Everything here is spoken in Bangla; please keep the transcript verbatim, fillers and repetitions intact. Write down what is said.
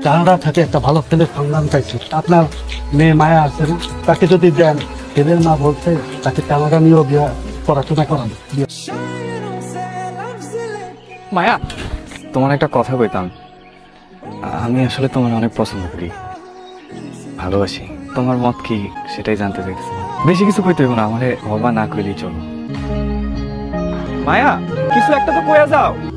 কানাডা থাকে একটা ভালো ছেলের সন্ধান পাইছি। আপনার মেয়ে মায়া আছে না, তাকে যদি দেন, ছেলের মা বলছে তাকে কানাডা নিয়েও বিয়ে পড়াশোনা করান। মায়া, তোমার একটা কথা কইতাম। আমি আসলে তোমার অনেক পছন্দ করি, ভালোবাসি। তোমার মত কি সেটাই জানতে চাইছি। বেশি কিছু কইতে হইব না, আমারে হবা না কইলেই চলো। মায়া, কিছু একটা তো কইয়া যাও।